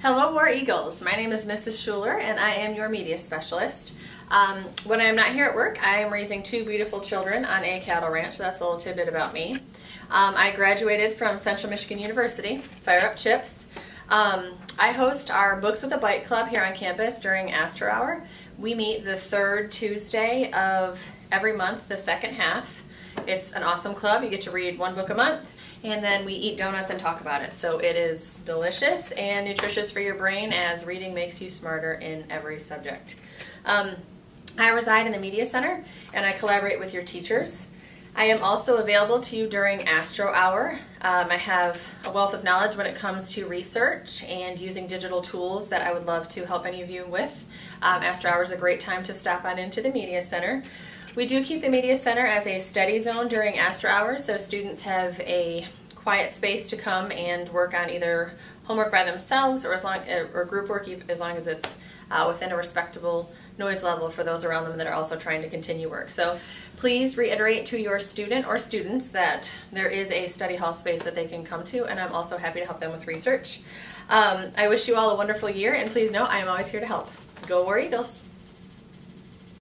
Hello War Eagles, my name is Mrs. Schuler and I am your media specialist. When I am not here at work, I am raising two beautiful children on a cattle ranch, so that's a little tidbit about me. I graduated from Central Michigan University, Fire Up Chips. I host our Books with a Bite Club here on campus during Astro Hour. We meet the third Tuesday of every month, the second half. It's an awesome club. You get to read one book a month, and then we eat donuts and talk about it. So it is delicious and nutritious for your brain, as reading makes you smarter in every subject. I reside in the Media Center, and I collaborate with your teachers. I am also available to you during Astro Hour. I have a wealth of knowledge when it comes to research and using digital tools that I would love to help any of you with. Astro Hour is a great time to stop on into the Media Center. We do keep the Media Center as a study zone during Astro Hours, so students have a quiet space to come and work on either homework by themselves or group work, as long as it's within a respectable noise level for those around them that are also trying to continue work. So please reiterate to your student or students that there is a study hall space that they can come to, and I'm also happy to help them with research. I wish you all a wonderful year, and please know I am always here to help. Go War Eagles!